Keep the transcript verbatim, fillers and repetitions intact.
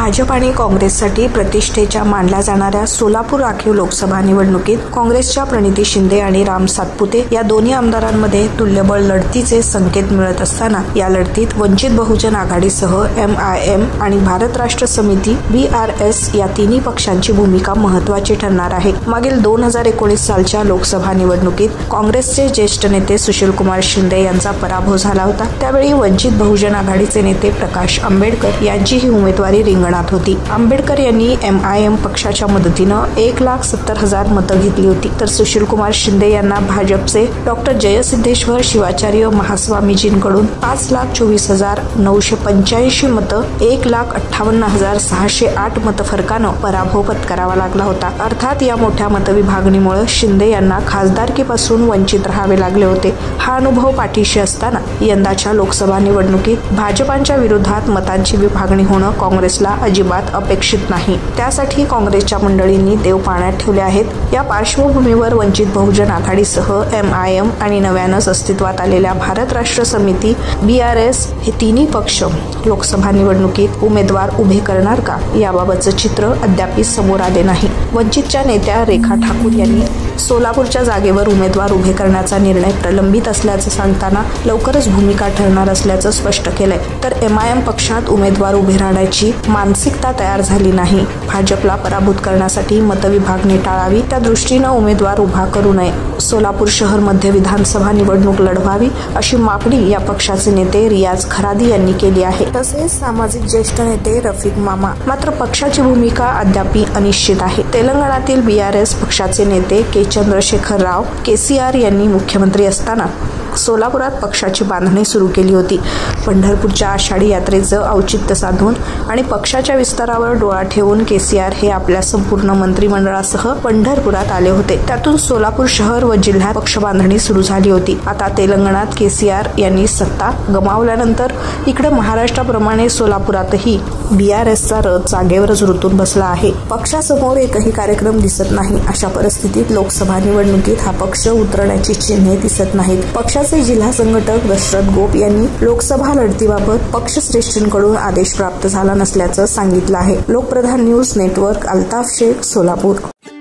भाजप आणि काँग्रेससाठी प्रतिष्ठेच्या मानल्या जाणाऱ्या सोलापूर राखीव लोकसभा निवडणुकीत काँग्रेसच्या प्रणिती शिंदे आणि राम सातपुते या दोन्ही आमदारांमध्ये तुल्यबळ लढतीचे संकेत मिळत असताना या लढतीत वंचित बहुजन आघाडीसह एम आय एम आणि भारत राष्ट्र समिती बी आर एस या तिन्ही पक्षांची भूमिका महत्त्वाची ठरणार आहे। मागील दोन हजार एकोणीस सालच्या लोकसभा निवडणुकीत काँग्रेसचे ज्येष्ठ नेते सुशीलकुमार शिंदे यांचा पराभव झाला होता। त्यावेळी वंचित बहुजन आघाडीचे नेते प्रकाश आंबेडकर यांची ही उमेदवारी रिंगणात होती। आंबेडकर यांनी एम आय एम पक्षाच्या मदतीनं एक लाख सत्तर हजार मतं घेतली होती, तर सुशीलकुमार शिंदे यांना भाजपचे डॉक्टर जयसिद्धेश्वर शिवाचार्य महास्वामीजींकडून पाच लाख चोवीस हजार नऊशे पंच्याऐंशी मतं एक लाख अठ्ठावन्न हजार सहाशे आठ मतफरकानं पराभव पत्करावा लागला होता। अर्थात या मोठ्या मतविभागणीमुळे शिंदे यांना खासदारकीपासून वंचित राहावे लागले होते। हा अनुभव पाठीशी असताना यंदाच्या लोकसभा निवडणुकीत भाजपांच्या विरोधात मतांची विभागणी होणं काँग्रेसला अजिबात अपेक्षित नाही। त्यासाठी काँग्रेसच्या मंडळींनी देव पाण्यात ठेवले आहेत। या पार्श्वभूमीवर वंचित बहुजन आघाडीसह एम आय एम आणि नव्यानंच अस्तित्वात आलेल्या भारत राष्ट्र समिती बी आर एस हे तिन्ही पक्ष लोकसभा निवडणुकीत उमेदवार उभे करणार का, याबाबतचं चित्र अद्याप समोर आले नाही। वंचितच्या नेत्या रेखा ठाकूर यांनी सोलापूरच्या जागेवर उमेदवार उभे करण्याचा निर्णय प्रलंबित असल्याचं सांगताना लवकरच भूमिका ठरणार असल्याचं स्पष्ट केलंय। तर एम आय एम पक्षात उमेदवार उभे राहण्याची मानसिकता तयार झाली नाही। भाजपला पराभूत करण्यासाठी मतविभागणी टाळावी, त्या दृष्टीनं उमेदवार उभा करू नये, सोलापूर शहर मध्ये विधानसभा निवडणूक लढवावी अशी मागणी या पक्षाचे नेते रियाज खरादी यांनी केली आहे। तसेच सामाजिक ज्येष्ठ नेते रफिक मामा। मात्र पक्षाची भूमिका अद्याप अनिश्चित आहे। तेलंगणातील बी आर एस पक्षाचे नेते K Chandrashekar Rao K C R यांनी मुख्यमंत्री असताना सोलापुरात पक्षाची बांधणी सुरू केली होती। पंढरपूरच्या आषाढी यात्रेचं औचित्य साधून आणि पक्षाच्या विस्तारावर डोळा ठेवून के सी आर हे आपल्या संपूर्ण मंत्रिमंडळासह पंढरपुरात आले होते। त्यातून सोलापूर शहर व जिल्ह्यात पक्ष बांधणी सुरू झाली होती। आता तेलंगणात के सी आर यांनी सत्ता गमावल्यानंतर इकडे महाराष्ट्राप्रमाणे सोलापुरातही बी आर एसचा रथ जागेवरच रुतून बसला आहे। पक्षासमोर एकही कार्यक्रम दिसत नाही। अशा परिस्थितीत लोकसभा निवडणुकीत हा पक्ष उतरण्याची चिन्हे दिसत नाहीत। पक्षाचे जिल्हा संघटक दशरथ गोप यांनी लोकसभा लढतीबाबत पक्षश्रेष्ठींकडून आदेश प्राप्त झाला नसल्याचं सांगितलं आहे। Lokpradhan news network, Altaf Shaikh, Solapur.